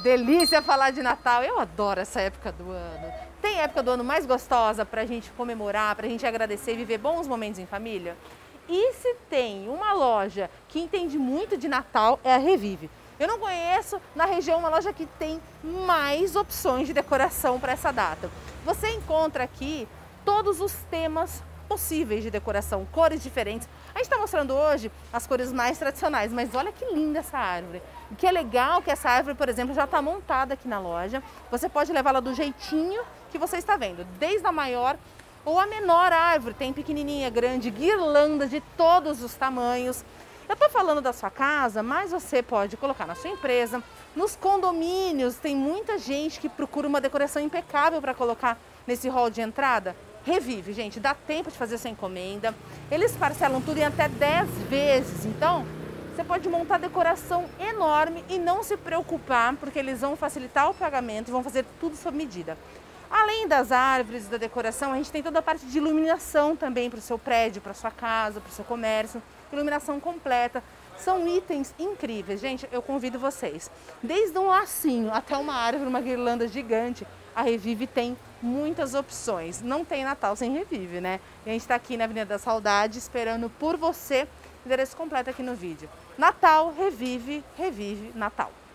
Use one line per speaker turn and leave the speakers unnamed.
delícia falar de Natal. Eu adoro essa época do ano. Tem época do ano mais gostosa pra gente comemorar, pra gente agradecer e viver bons momentos em família? E se tem uma loja que entende muito de Natal, é a Revive. Eu não conheço na região uma loja que tem mais opções de decoração para essa data. Você encontra aqui todos os temas possíveis de decoração, cores diferentes. A gente está mostrando hoje as cores mais tradicionais, mas olha que linda essa árvore. O que é legal é que essa árvore, por exemplo, já está montada aqui na loja. Você pode levá-la do jeitinho que você está vendo, desde a maior ou a menor árvore. Tem pequenininha, grande, guirlanda de todos os tamanhos. Eu estou falando da sua casa, mas você pode colocar na sua empresa, nos condomínios. Tem muita gente que procura uma decoração impecável para colocar nesse hall de entrada. Revive, gente, dá tempo de fazer essa encomenda. Eles parcelam tudo em até 10 vezes, então você pode montar decoração enorme e não se preocupar, porque eles vão facilitar o pagamento, vão fazer tudo sob medida. Além das árvores e da decoração, a gente tem toda a parte de iluminação também para o seu prédio, para a sua casa, para o seu comércio. Iluminação completa. São itens incríveis, gente, eu convido vocês. Desde um lacinho até uma árvore, uma guirlanda gigante, a Revive tem muitas opções. Não tem Natal sem Revive, né? E a gente está aqui na Avenida da Saudade esperando por você. Endereço completo aqui no vídeo. Natal, Revive, Revive, Natal.